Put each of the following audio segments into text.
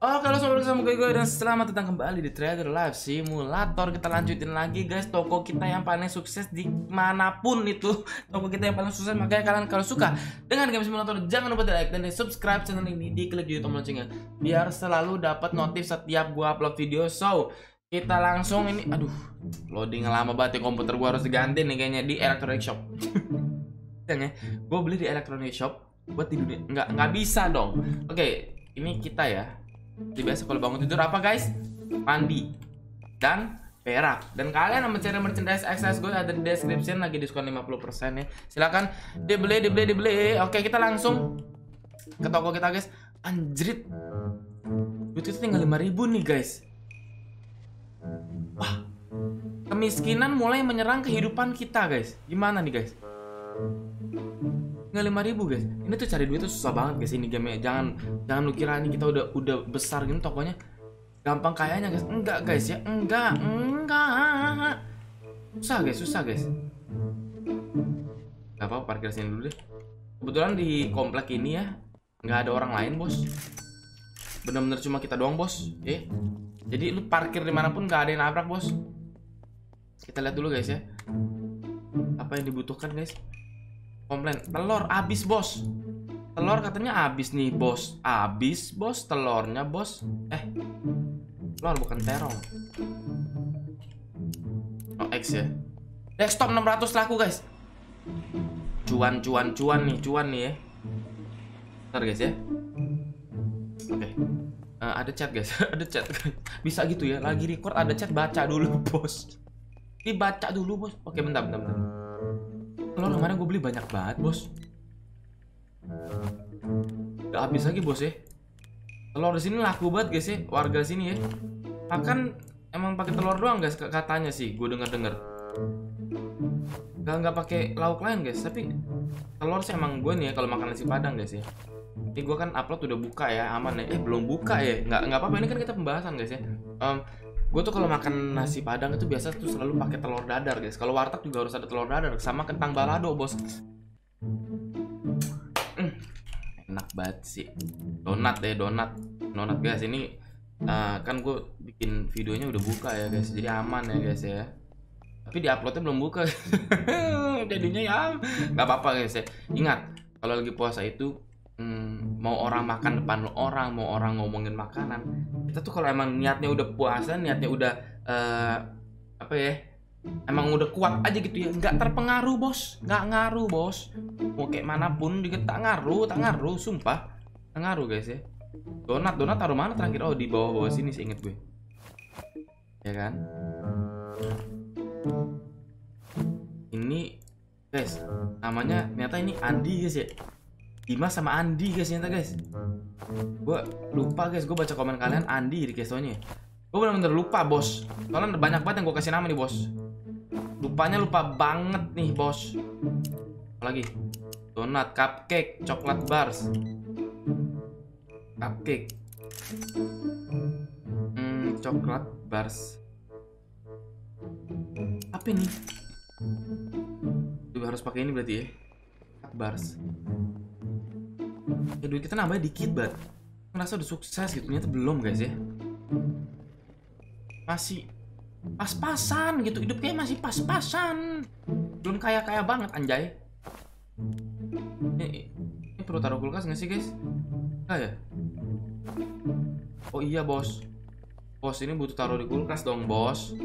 Oke, halo sobat bersama gue dan selamat datang kembali di Trader Live Simulator. Kita lanjutin lagi guys, toko kita yang paling sukses dimanapun itu. Toko kita yang paling sukses, makanya kalian kalau suka dengan game simulator jangan lupa di like dan di subscribe channel ini, di klik juga tombol loncengnya biar selalu dapat notif setiap gua upload video. So, kita langsung ini, aduh, loading lama banget ya, komputer gua harus diganti nih kayaknya di Electronic Shop. Ya, gue beli di Electronic Shop buat tidur, nggak bisa dong. Oke, ini kita ya. Jadi biasa kalau bangun tidur apa guys? Mandi dan perak. Dan kalian mencari merchandise XS gue ada di description, lagi diskon 50% ya. Silakan dibeli. Oke, kita langsung ke toko kita guys. Anjrit, duit itu tinggal 5.000 nih guys. Wah, kemiskinan mulai menyerang kehidupan kita guys. Gimana nih guys? Nggak 5.000 guys. Ini tuh cari duit tuh susah banget guys ini game-nya. Jangan lu kira ini kita udah besar gini tokonya gampang kayaknya guys. Enggak guys ya. Enggak. Susah guys. Gak apa-apa, parkir sini dulu deh. Kebetulan di komplek ini ya nggak ada orang lain bos. Bener-bener cuma kita doang bos. Jadi lu parkir dimanapun nggak ada yang nabrak bos. Kita lihat dulu guys ya. Apa yang dibutuhkan guys? Komplain telur habis bos. Telur katanya habis nih bos. Habis bos telurnya bos. Telur bukan terong. Oh X ya. Desktop 600 laku guys. Cuan nih ya. Ntar guys ya. Oke. Ada chat guys. Ada chat. Bisa gitu ya. Lagi record ada chat, baca dulu bos. Dibaca dulu bos. Oke, bentar. Telur kemarin gue beli banyak banget bos. Gak habis lagi bos ya. Telur di sini laku banget guys ya, warga sini ya. Makan emang pakai telur doang guys katanya sih, gue denger. Gak pakai lauk lain guys, tapi telur sih emang gue nih ya kalau makan nasi padang guys ya. Ini gue kan upload udah buka ya, aman ya. Belum buka ya, nggak apa-apa, ini kan kita pembahasan guys ya. Gue tuh kalau makan nasi padang itu biasa tuh selalu pakai telur dadar guys. Kalau warteg juga harus ada telur dadar sama kentang balado bos. Enak banget sih. Donat guys. Ini kan gue bikin videonya udah buka ya guys, jadi aman ya guys ya. Tapi di uploadnya belum buka. Jadinya ya nggak apa-apa guys ya. Ingat, kalau lagi puasa itu mau orang makan depan orang, mau orang ngomongin makanan, kita tuh kalau emang niatnya udah puasa, niatnya udah emang udah kuat aja gitu ya, nggak terpengaruh bos, nggak ngaruh bos. Mau kayak manapun juga tak ngaruh, sumpah tak ngaruh guys ya. Donat taruh mana terakhir? Oh, di bawah sini sih, inget gue ya kan. Ini guys namanya ternyata ini Andi guys ya. Dimas sama Andi guys ternyata guys. Gue lupa guys, gue baca komen kalian Andi di kesonya. Gue bener-bener lupa bos. Soalnya banyak banget yang gue kasih nama nih bos. Lupa banget nih bos. Apalagi donat, cupcake, coklat bars. Cupcake, coklat bars. Apa ini? Juga harus pakai ini berarti ya. Bars. Ya duit kita nambahnya dikit banget. Ngerasa udah sukses gitu, ternyata belum guys ya. Masih pas-pasan gitu, hidup kayak masih pas-pasan. Belum kaya-kaya banget anjay. Ini perlu taruh kulkas gak sih guys? Enggak ya? Oh iya bos. Bos ini butuh taruh di kulkas dong bos.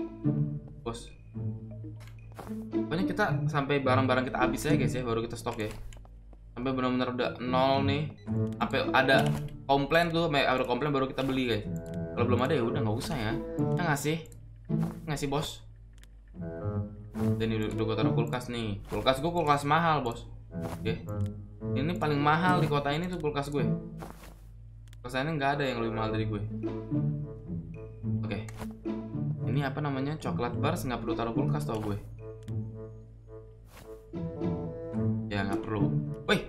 Pokoknya kita sampai barang-barang kita habis ya guys ya, baru kita stok ya. Sampai benar-benar udah nol nih. Sampai ada komplain tuh, ada komplain baru kita beli guys. Kalau belum ada ya udah nggak usah ya. Kita ngasih bos. Dan ini udah gue taruh kulkas nih. Kulkas gue kulkas mahal bos. Oke. Ini paling mahal di kota ini tuh kulkas gue. Kulkas ini nggak ada yang lebih mahal dari gue. Oke. Ini apa namanya, coklat bars, nggak perlu taruh kulkas tau gue. Ya nggak perlu. Wih.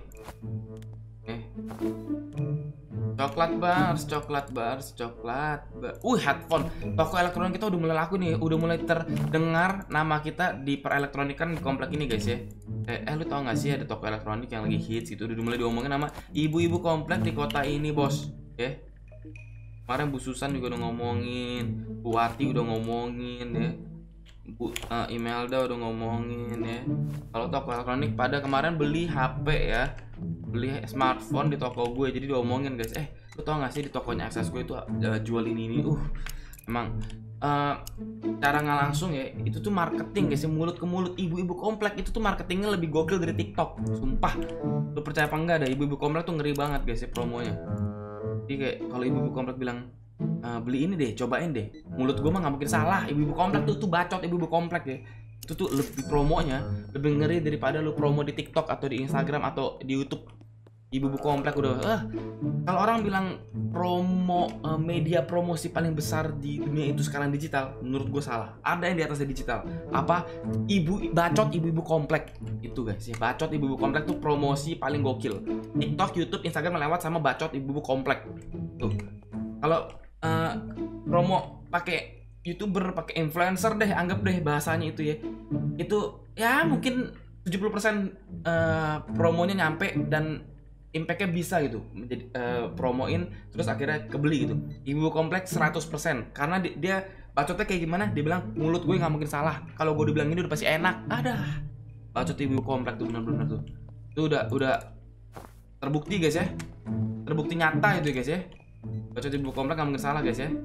Coklat bars. Headphone. Toko elektronik kita udah mulai laku nih. Udah mulai terdengar nama kita di perelektronikan di komplek ini guys ya. Lu tau gak sih ada toko elektronik yang lagi hits gitu, udah mulai diomongin sama ibu-ibu komplek di kota ini bos. Kemarin Bu Susan juga udah ngomongin, Bu Wati udah ngomongin ya, Bu Imelda udah ngomongin ya. Kalau toko elektronik pada kemarin beli HP ya, beli smartphone di toko gue, jadi diomongin guys, lu tau gak sih di tokonya akses gue itu jual ini emang cara nggak langsung ya, itu tuh marketing guys, mulut ke mulut. Ibu-ibu komplek itu tuh marketingnya lebih gokil dari TikTok, sumpah. Lu percaya apa enggak, ada ibu-ibu komplek tuh ngeri banget guys ya promonya. Jadi kayak kalau ibu-ibu komplek bilang beli ini deh, cobain deh, mulut gue mah nggak mungkin salah. Ibu-ibu komplek tuh bacot, ibu-ibu komplek ya. Itu tuh lebih promonya lebih ngeri daripada lu promo di TikTok atau di Instagram atau di YouTube. Ibu-ibu komplek udah kalau orang bilang promo media promosi paling besar di dunia itu sekarang digital, menurut gue salah. Ada yang di atasnya digital. Apa? Ibu-ibu komplek itu guys ya. Bacot ibu-ibu komplek tuh promosi paling gokil. TikTok, YouTube, Instagram lewat sama bacot ibu-ibu komplek. Tuh. Kalau promo pakai YouTuber, pakai influencer deh, anggap deh bahasanya itu ya. Itu ya mungkin 70% promonya nyampe dan impactnya bisa gitu, menjadi promoin terus akhirnya kebeli gitu. Ibu kompleks 100% karena dia bacotnya kayak gimana, dia bilang mulut gue nggak mungkin salah, kalau gue dibilang ini udah pasti enak. Ada bacot ibu kompleks tuh benar-benar tuh. Itu udah terbukti guys ya, terbukti nyata itu guys ya. Bacot ibu kompleks nggak mungkin salah guys ya.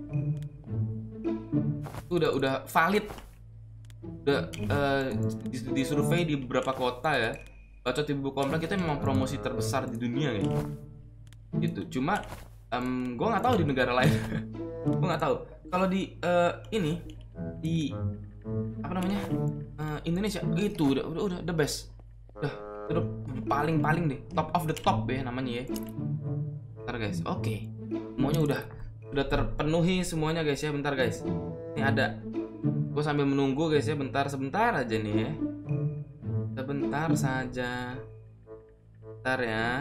Itu udah valid, udah di survei di beberapa kota ya. Bacot ibu komplek itu memang promosi terbesar di dunia gitu. Cuma gue nggak tahu di negara lain. Gue nggak tahu kalau di ini di apa namanya Indonesia itu udah the best, udah paling deh, top of the top ya namanya ya. Bentar guys, oke. Semuanya udah terpenuhi semuanya guys ya. Bentar guys, ini ada, gue sambil menunggu guys ya, sebentar aja nih ya. Sebentar saja. Bentar ya.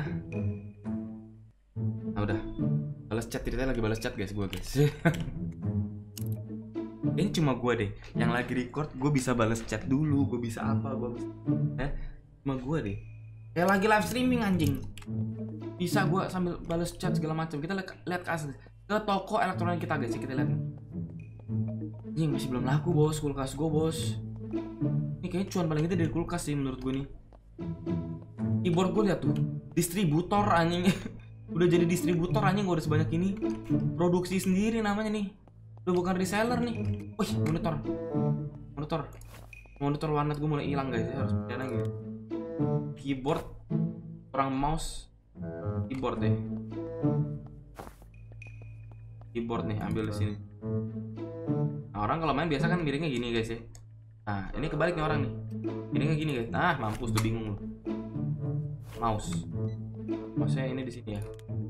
Nah udah. Balas chat, ceritanya lagi balas chat guys, gue guys. Ini cuma gue deh yang lagi record, gue bisa balas chat dulu, gue bisa apa, gue bisa cuma gue deh kayak lagi live streaming anjing. Bisa gue sambil balas chat segala macam. Kita lihat ke toko elektronik kita guys, kita lihat. Anjing masih belum laku bos, kulkas gue bos. Ini kayaknya cuan paling gede dari kulkas sih menurut gue nih. Keyboard gue lihat tuh, distributor anjing. Udah jadi distributor anjing, udah sebanyak ini. Produksi sendiri namanya nih. Udah bukan reseller nih. Wih, monitor warnet gue mulai hilang guys, harus pindah lagi. Keyboard kurang mouse. Keyboard deh. Keyboard nih, ambil di sini. Nah, orang kalau main biasa kan miringnya gini guys ya. Nah, ini kebalik nih orang nih. Miringnya gini guys. Nah, mampus tuh, bingung lu. Mouse-nya ini di sini ya.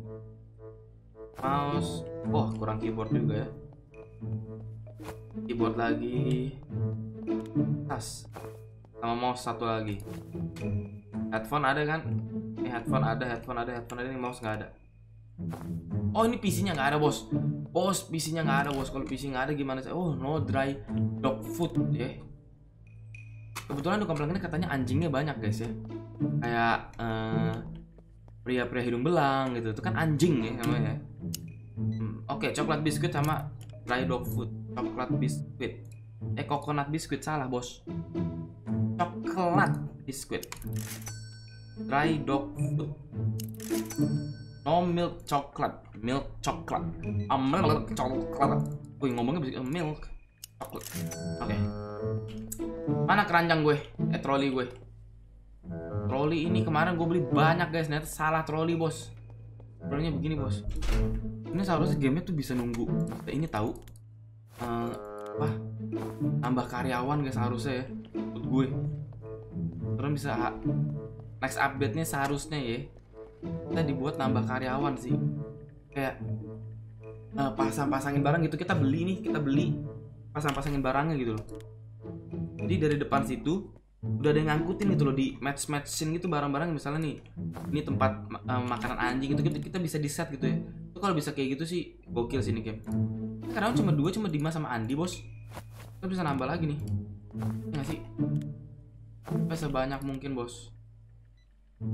Mouse. Oh, kurang keyboard juga ya. Keyboard lagi. Tas. Sama mouse satu lagi. Headphone ada kan? Ini headphone ada. Ini mouse nggak ada. Oh, ini PC-nya nggak ada bos. PC-nya nggak ada bos. Kalau PC nggak ada gimana sih? Oh, no dry dog food ya. Kebetulan di komplek ini katanya anjingnya banyak guys ya. Kayak pria-pria hidung belang gitu. Itu kan anjing ya namanya. Oke, coklat biskuit sama dry dog food. Coklat biskuit. Coconut biskuit, salah bos. Coklat biskuit. Dry dog food. No milk coklat. Milk coklat. Milk coklat. Wih, ngomongnya milk coklat. Oke. Mana keranjang gue? Troli gue. Troli ini kemarin gue beli banyak guys, ternyata salah troli bos. Trolinya begini bos. Ini seharusnya gamenya tuh bisa nunggu. Ini tahu apa? Tambah karyawan guys harusnya ya. Buat gue. Terus bisa next update-nya seharusnya ya. Kita dibuat nambah karyawan sih. Kayak pasang-pasangin barang gitu, kita beli pasang-pasangin barangnya gitu loh. Jadi dari depan situ udah ada yang ngangkutin gitu loh, di match-matchin gitu barang-barang. Misalnya nih, ini tempat makanan anjing gitu, kita bisa di set gitu ya. Itu kalau bisa kayak gitu sih gokil sih ini game. Karena cuma Dimas sama Andi bos. Kita bisa nambah lagi nih. Ya gak sih? Sampai sebanyak mungkin bos.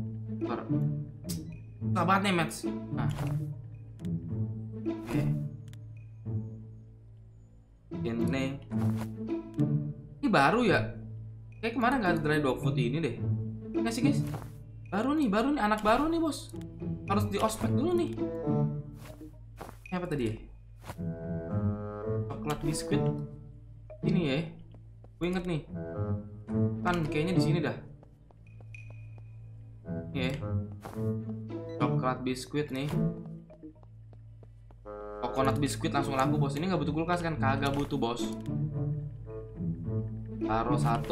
Bentar. Susah banget nih match. Nah. Oke. Ini baru ya? Kayak kemarin nggak ada dry dog food ini deh. Nggak sih guys? Baru nih, anak baru nih bos. Harus di ospek dulu nih. Ini apa tadi ya? Coklat biskuit. Ini ya. Gue inget nih. Kan kayaknya di sini dah. Ya. Coklat biskuit nih. Coconut biskuit langsung laku bos. Ini nggak butuh kulkas kan? Kagak butuh bos. Taruh 1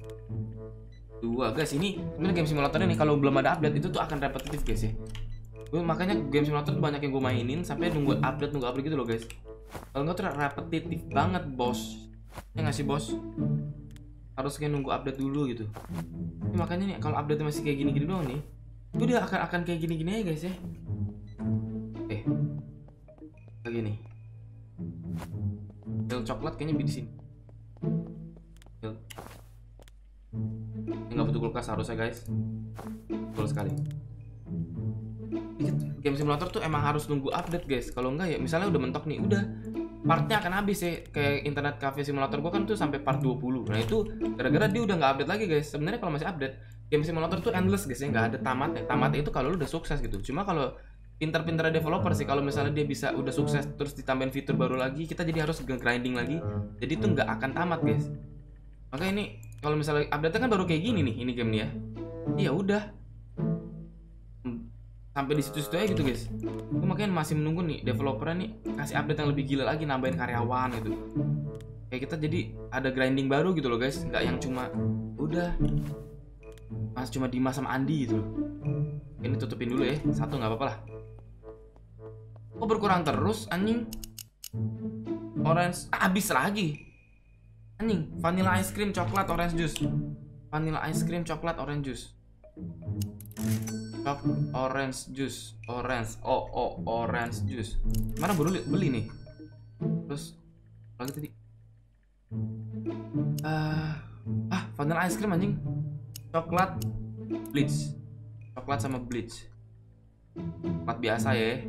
2 guys. Ini sebenarnya game simulator ini kalau belum ada update itu tuh akan repetitif guys ya. Gue makanya game simulator tuh banyak yang gue mainin sampai nunggu update gitu loh guys. Kalau nggak tuh repetitif banget bos. Ya nggak sih bos? Harus kayak nunggu update dulu gitu. Ini makanya nih kalau update masih kayak gini-gini doang nih, itu dia akan kayak gini-gini aja guys ya. Kayak gini. Milk coklat kayaknya di sini. Ini nggak butuh kulkas harusnya guys. Betul sekali. Game simulator tuh emang harus nunggu update guys. Kalau enggak ya misalnya udah mentok nih, udah partnya akan habis ya. Kayak internet cafe simulator gua kan tuh sampai part 20. Nah itu gara-gara dia udah nggak update lagi guys. Sebenarnya kalau masih update, game simulator tuh endless guys ya, nggak ada tamatnya. Tamatnya itu kalau lu udah sukses gitu. Cuma kalau pinter-pinter developer sih, kalau misalnya dia bisa udah sukses terus ditambahin fitur baru lagi, kita jadi harus grinding lagi. Jadi itu nggak akan tamat guys. Makanya ini kalau misalnya update kan baru kayak gini nih, ini game nih ya. Iya udah. Sampai di situ-situ aja gitu guys. Gue makanya masih menunggu nih developernya nih kasih update yang lebih gila lagi, nambahin karyawan gitu. Kayak kita jadi ada grinding baru gitu loh guys, nggak yang cuma udah mas cuma Dimas sama Andi gitu loh. Ini tutupin dulu ya, 1 nggak apa-apa lah. Kok berkurang terus anjing? Orange habis lagi. Anjing, vanilla ice cream coklat orange juice. Vanilla ice cream coklat orange juice. Orange juice, orange juice. Mana baru beli nih? Terus lagi tadi. Vanilla ice cream anjing. Coklat bleach. Coklat sama bleach. Coklat biasa ya.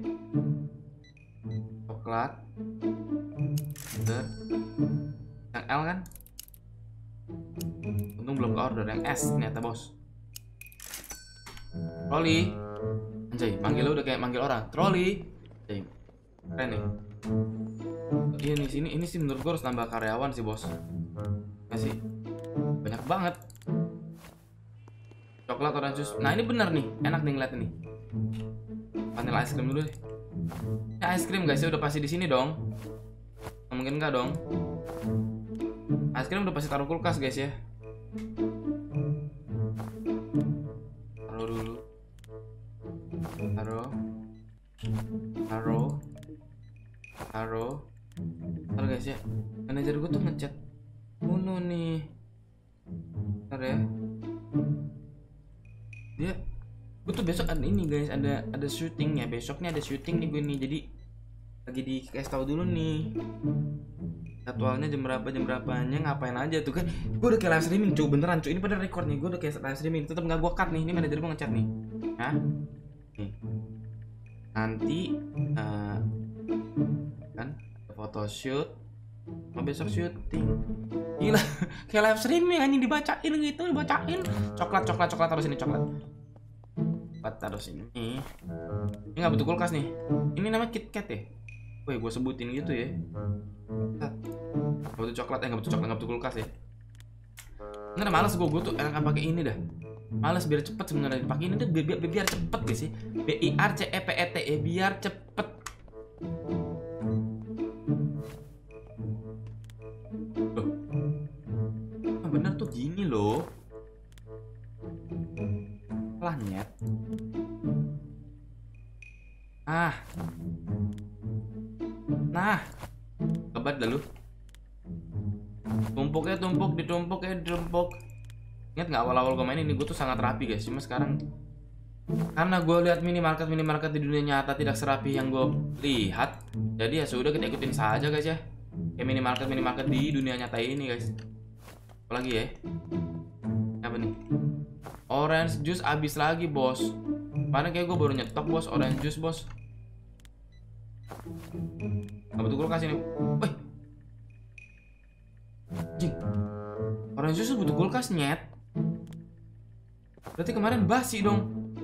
Coklat. Yang L kan? Untung belum ke order yang S ternyata bos. Troli, anjay, manggil lo udah kayak manggil orang. Troli, anjay, keren nih. Iya nih sini, ini sih menurut gue harus nambah karyawan sih bos. Masih banyak banget. Coklat orange juice. Nah ini bener nih, enak nih ngeliat nih. Vanilla ice cream dulu deh. Ini ice cream guys ya udah pasti di sini dong. Mungkin enggak dong. Ice cream udah pasti taruh kulkas guys ya. Taruh guys ya. Manajer gue tuh ngechat Uno nih. Bentar ya. Gue tuh besok ada ini guys, ada syuting ya. Besok nih ada syuting nih gue nih. Jadi lagi dikasih tahu dulu nih jadwalnya jam berapanya ngapain aja tuh kan. Gue udah kayak live streaming cuy, beneran cuy. Ini pada record nih, gue udah kayak live streaming. Tetep gak gue cut nih, ini manajer gue ngechat nih. Hah? Nih. Nanti kan photoshoot mau besok syuting. Gila, kayak live streaming anjing, dibacain gitu, dibacain. Coklat taruh sini coklat. Taruh sini. Ini nggak butuh kulkas nih. Ini namanya KitKat ya. Woi, gue sebutin gitu ya. Nggak butuh coklat, nggak butuh kulkas ya. Nggak malas gue tuh enakan pakai ini dah. Malas biar cepet sebenarnya pakai ini tuh biar cepet guys sih. BIRCEPET ya, biar cepet. Bener tuh gini loh. Lah nyet. Nah, kebat dah lu. Ditumpuk. Ingat nggak awal-awal gue main ini gue tuh sangat rapi guys. Cuma sekarang karena gue lihat minimarket di dunia nyata tidak serapi yang gue lihat, jadi ya sudah kita ikutin saja guys ya. Kayak minimarket di dunia nyata ini guys. Apalagi ya? Apa nih? Orange juice habis lagi bos. Mana kayak gue baru nyetok bos orange juice bos. Gak betul kulkas ini. Wih. Orange juice butuh kulkas nyet. Berarti kemarin basi dong.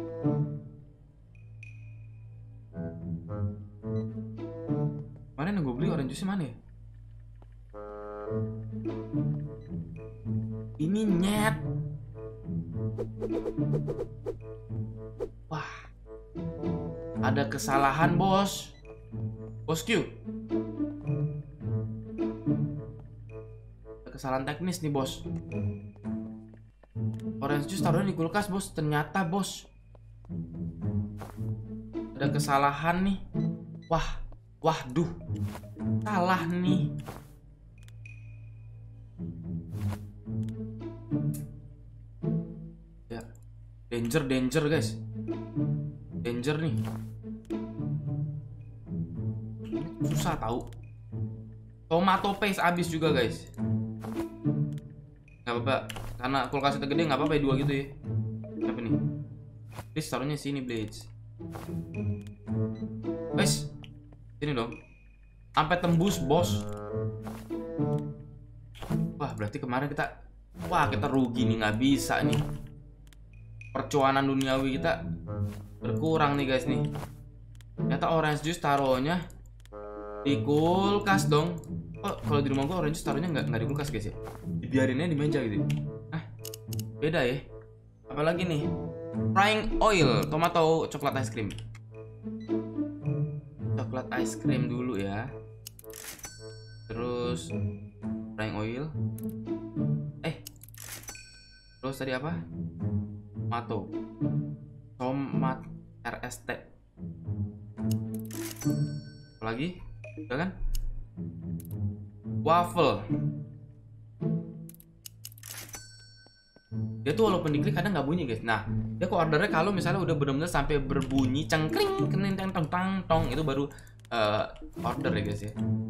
Kemarin yang gue beli orange juice mana ya? Ini nyet. Wah, ada kesalahan bos. Bosku, ada kesalahan teknis nih bos. Orange juice taruhnya di kulkas bos. Ternyata bos ada kesalahan nih. Waduh, salah nih. Ya, danger guys, danger nih. Susah tahu. Tomato paste habis juga guys. Gak apa-apa, karena kulkas itu gede nggak apa-apa ya, 2 gitu ya. Apa nih? Please taruhnya sini Blades. Guys, sini dong. Sampai tembus bos. Wah, berarti kemarin kita rugi nih, nggak bisa nih. Percuanan duniawi kita berkurang nih guys nih. Ternyata orange juice taruhnya di kulkas dong. Oh, kalau di rumah gua orange juice taruhnya nggak di kulkas guys ya. Dibiarinnya di meja gitu. Beda ya. Apalagi nih? Frying oil, tomato coklat ice cream. Coklat ice cream dulu ya. Terus frying oil. Terus tadi apa? Tomat RST. Apalagi? Udah kan? Waffle. Dia tuh walaupun diklik kadang nggak bunyi guys. Nah, dia kok ordernya kalau misalnya udah benar-benar sampai berbunyi cengkring, kening tong tong itu baru order ya guys ya.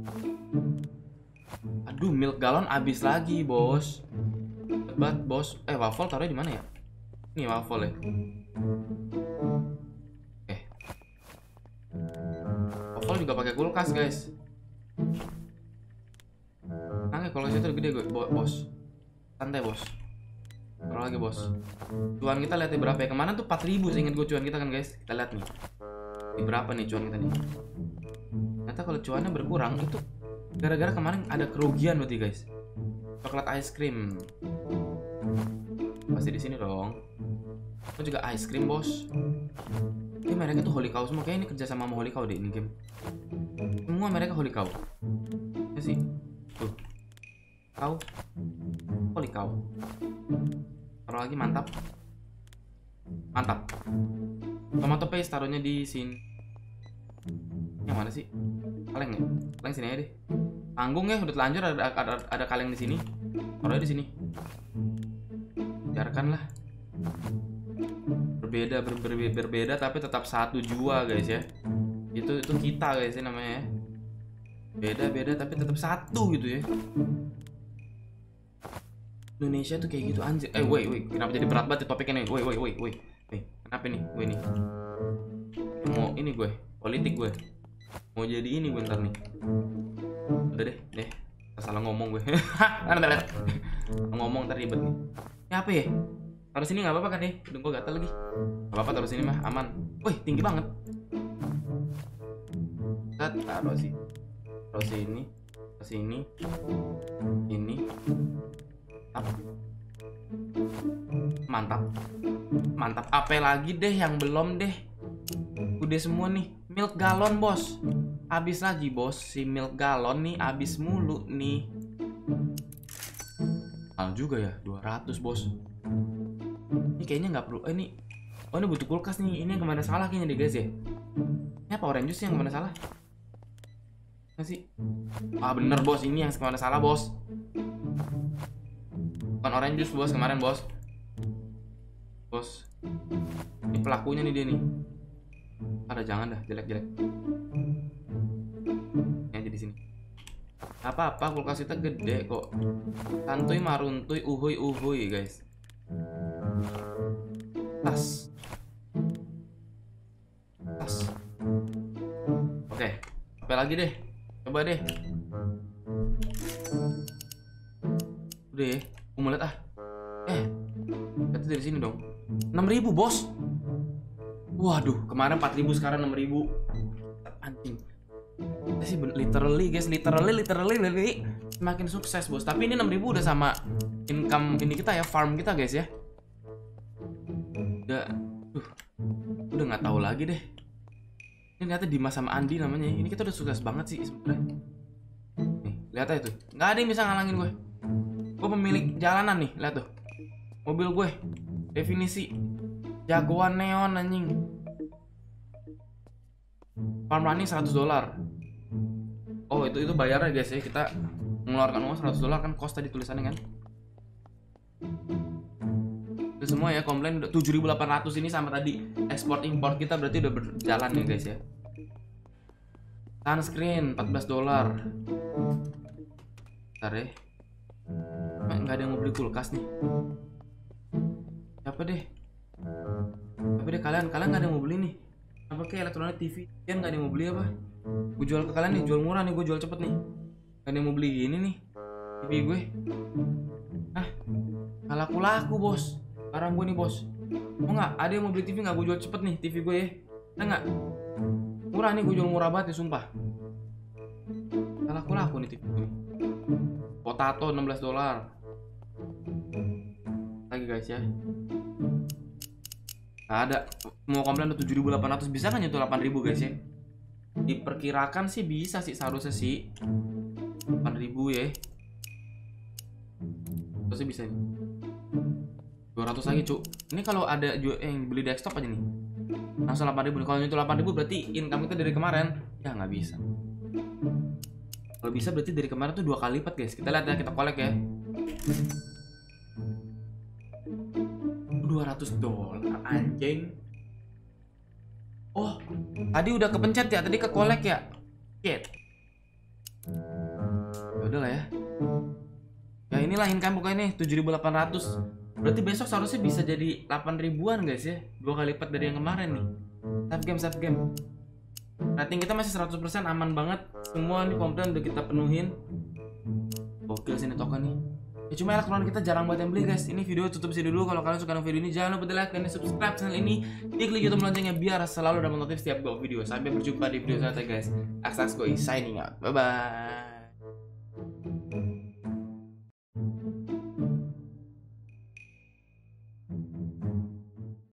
Aduh, milk galon habis lagi bos. Hebat bos. Waffle taruhnya di mana ya? Ini waffle ya. Oke. Waffle juga pakai kulkas guys. Nangis kalau itu gede gue bos. Santai bos. Taruh lagi bos. Cuan kita lihat berapa ya? Kemana tuh 4.000 seingat gue cuan kita kan guys. Kita lihat nih. Ini berapa nih cuan kita nih? Ternyata kalau cuannya berkurang itu gara-gara kemarin ada kerugian berarti guys. Coklat ice cream. Pasti di sini dong. Itu juga ice cream bos. Ini mereka tuh Holy Cow semua. Kayaknya ini kerja sama Holy Cow deh ini game. Semua mereka Holy Cow. Ya sih. Tuh. Holy Cow. Taruh lagi, mantap. Tomato paste taruhnya di sini. Yang mana sih? Kaleng ya? Kaleng sini aja deh. Tanggung ya, udah telanjur ada kaleng di sini. Taruhnya di sini. Biarkanlah. Berbeda tapi tetap satu jua guys ya. Itu kita guys ya namanya ya. Beda tapi tetap satu gitu ya. Indonesia tuh kayak gitu anjir. Wait, kenapa jadi berat banget topiknya nih? Wait. Kenapa nih? Nih. Mau ini gue, politik gue. Mau jadi ini gue ntar nih. Udah deh. Salah ngomong gue. Ngomong ntar ribet nih. Ini apa ya? Taruh sini nggak apa-apa kan ya? Udah gue gatal lagi. Nggak apa-apa taruh sini mah aman. Wih, tinggi banget. Taruh sini. Ini. Mantap. Apa lagi deh yang belum deh? Udah semua nih. Milk galon bos. Habis lagi bos. Si milk galon nih habis mulu nih. Juga ya 200 bos. Ini kayaknya nggak perlu. Ini butuh kulkas nih. Ini yang kemana salah kayaknya deh guys ya. Ini apa orange juice yang kemana salah? Nggak sih? Bener bos. Ini yang kemana salah bos. Bukan orange juice bos kemarin bos. Ini pelakunya nih dia nih. Jangan dah, jelek. Ini aja di sini. Apa-apa kulkas kita gede kok. Santuy maruntuy uhuy guys. Tas. Oke. Apa lagi deh? Coba deh. Udah ya. Gue mau lihat ah. Berarti dari sini dong. 6.000 bos. Waduh, kemarin 4.000 sekarang 6.000. Anjing. Kita sih literally guys, literally semakin sukses bos. Tapi ini 6.000 udah sama income ini kita ya, farm kita guys ya. Udah nggak tahu lagi deh. Ini ternyata Dimas sama Andi namanya. Ini kita udah sukses banget sih sebenarnya. Nih, lihat aja tuh. Nggak ada yang bisa ngalangin gue. Gue pemilik jalanan nih, lihat tuh. Mobil gue definisi jagoan neon anjing. Farm running $100. Oh, itu bayarnya guys ya. Kita mengeluarkan uang $100 kan cost tadi tulisannya kan. Itu semua ya, komplain udah 7.800 ini sama tadi ekspor impor kita berarti udah berjalan ya guys ya. Sunscreen $14. Bentar deh. Nggak ada yang mau beli kulkas nih. Siapa deh? Kalian nggak ada yang mau beli nih. Apa kayak elektronik TV? Kalian nggak ada yang mau beli apa? Gue jual ke kalian nih, jual murah nih, gue jual cepet nih. Nggak ada yang mau beli gini nih TV gue. Laku bos. Barang gue nih bos. Mau nggak? Ada yang mau beli TV nggak? Gue jual cepet nih TV gue ya. Ada nggak? Murah nih, gue jual murah banget nih sumpah. Laku nih TV gue. Potato $16. Lagi guys ya. Nggak ada. Mau komplain udah 7.800, bisa kan nyentuh 8.000 guys ya. Diperkirakan sih bisa sih, seharusnya sih 8.000 ya. Terusnya bisa nih 200 lagi cuk. Ini kalau ada yang beli desktop aja nih langsung 8.000 nih. Kalau nyentuh 8.000 berarti income kita dari kemarin ya nggak bisa. Kalau bisa berarti dari kemarin tuh 2 kali lipat guys. Kita lihat ya, kita collect ya. $200 anjing. Oh, tadi udah kepencet ya, tadi ke collect ya. Shit. Ya udahlah ya. Ya inilah income pokoknya nih 7.800. Berarti besok seharusnya bisa jadi 8.000-an guys ya. 2 kali lipat dari yang kemarin nih. Save game. Rating kita masih 100% aman banget. Semua nih komplain udah kita penuhin. Oke sini token nih. Ya cuma elektronik kita jarang banget yang beli guys. Ini video tutup sini dulu. Kalau kalian suka dengan video ini jangan lupa di like dan di subscribe channel ini. Klik YouTube loncengnya biar selalu dapat notif setiap video. Sampai berjumpa di video selanjutnya guys. Axax Goi signing out. Bye bye.